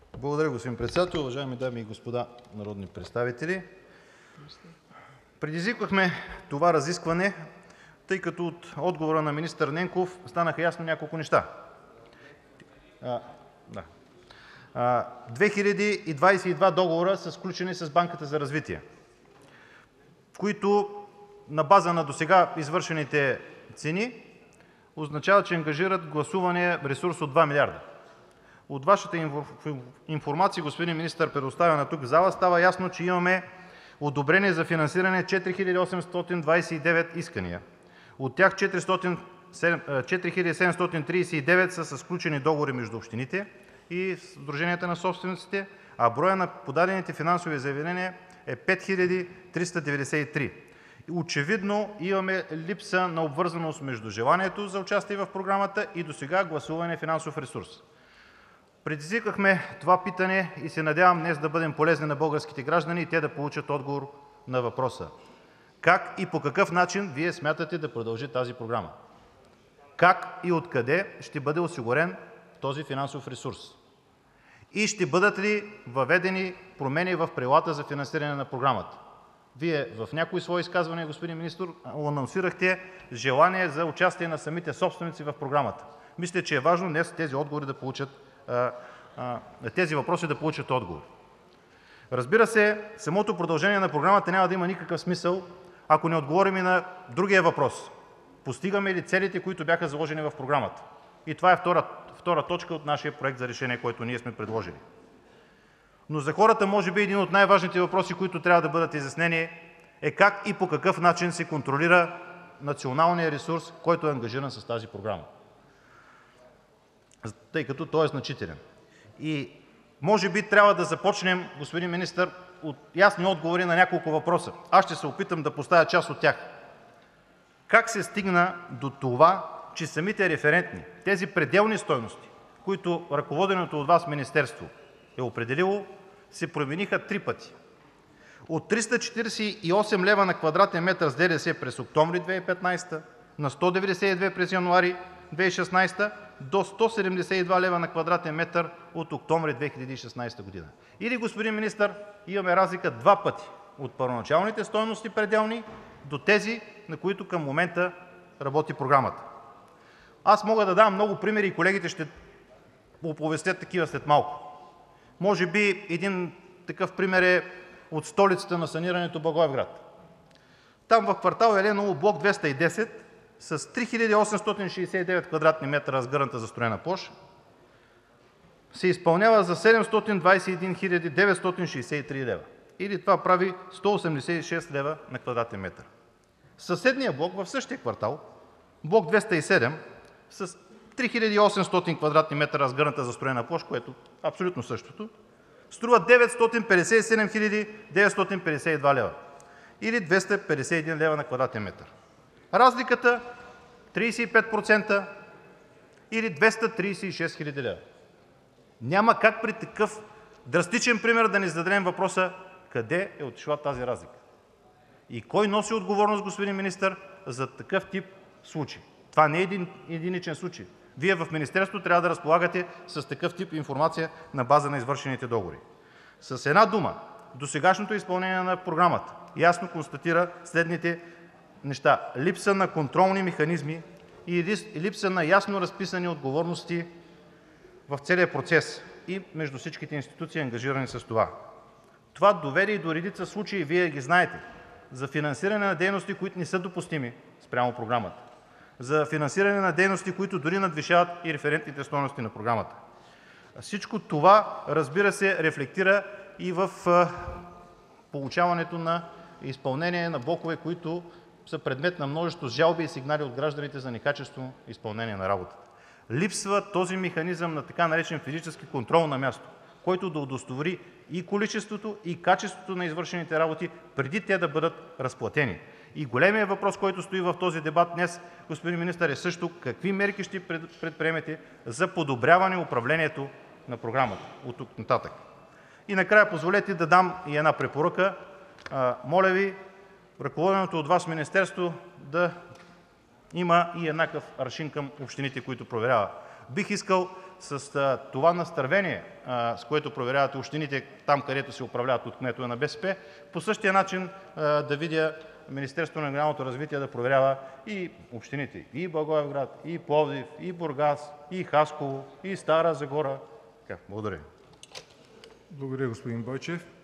Благодаря, господин председател. Уважаеми дами и господа народни представители! Предизвикахме това разискване, тъй като от отговора на министър Ненков станаха ясни няколко неща. 2022 договора са сключени с Банката за развитие, които на база на досега извършените цени означава, че ангажират гласувания ресурс от 2 милиарда. От Вашата информация, господин министър, предоставена тук в залата, става ясно, че имаме одобрение за финансиране 4829 искания. От тях 4739 са със сключени договори между общините и сдруженията на собствениците, а броя на подадените финансови заявления е 5393. Очевидно имаме липса на обвързаност между желанието за участие в програмата и досега гласувания финансов ресурс. Предизвикахме това питане и се надявам днес да бъдем полезни на българските граждани и те да получат отговор на въпроса: как и по какъв начин Вие смятате да продължи тази програма? Как и откъде ще бъде осигурен този финансов ресурс? И ще бъдат ли въведени промени в правилата за финансиране на програмата? Вие в някои свои изказвания, господин министър, анонсирахте желание за участие на самите собственици в програмата. Мисля, че е важно днес тези въпроси да получат отговор. Разбира се, самото продължение на програмата няма да има никакъв смисъл, ако не отговорим и на другия въпрос: постигаме ли целите, които бяха заложени в програмата? И това е втора точка от нашия проект за решение, който ние сме предложили. Но за хората може би един от най-важните въпроси, които трябва да бъдат изяснени, е как и по какъв начин се контролира националният ресурс, който е ангажиран с тази програма, тъй като той е значителен. И може би трябва да започнем, господин министър, от ясни отговори на няколко въпроса. Аз ще се опитам да поставя част от тях. Как се стигна до това, че самите референтни, тези пределни стойности, които ръководеното от Вас министерство е определило, се промениха 3 пъти? От 348 лв. на квадратен метър с ДДС през октомври 2015 на 192 през януари 2016 до 172 лв. на квадратен метър от октомври 2016 година. Или, господин министър, имаме разлика 2 пъти от първоначалните стойности пределни до тези, на които към момента работи програмата. Аз мога да дам много примери и колегите ще оповестят такива след малко. Може би един такъв пример е от столицата на санирането Благоевград. Там в квартал Еленово, блок 210, с 3869 квадратни метра разгърната застроена площ се изпълнява за 721 963 лв. Или това прави 186 лв. на квадратен метър. Съседният блок в същия квартал, блок 207, с 3800 квадратни метра разгърната застроена площ, което е абсолютно същото, струва 957 952 лв. или 251 лв. на квадратен метър. Разликата 35% или 236 хил. лв. Няма как при такъв драстичен пример да не зададем въпроса: къде е отишла тази разлика? И кой носи отговорност, господин министър, за такъв тип случай? Това не е единичен случай. Вие в министерството трябва да разполагате с такъв тип информация на база на извършените договори. С една дума, досегашното изпълнение на програмата ясно констатира следните неща: липса на контролни механизми и липса на ясно разписани отговорности в целия процес и между всичките институции, ангажирани с това. Това доведе и до редица случаи, Вие ги знаете, за финансиране на дейности, които не са допустими спрямо програмата, за финансиране на дейности, които дори надвишават и референтните стойности на програмата. Всичко това, разбира се, рефлектира и в получаването на изпълнение на блокове, които са предмет на множество жалби и сигнали от гражданите за некачествено изпълнение на работата. Липсва този механизъм на така наречен физически контрол на място, който да удостовери и количеството, и качеството на извършените работи, преди те да бъдат разплатени. И големият въпрос, който стои в този дебат днес, господин министър, е също: какви мерки ще предприемете за подобряване управлението на програмата оттук нататък? И накрая позволете да дам и една препоръка. Моля Ви, ръководеното от Вас министерство да има и еднакъв аршин към общините, които проверява. Бих искал с това настървение, с което проверявате общините там, където се управляват от кметове на БСП, по същия начин да видя Министерството на регионалното развитие да проверява и общините – и Благоевград, и Пловдив, и Бургас, и Хасково, и Стара Загора. Благодаря. Благодаря, господин Бойчев.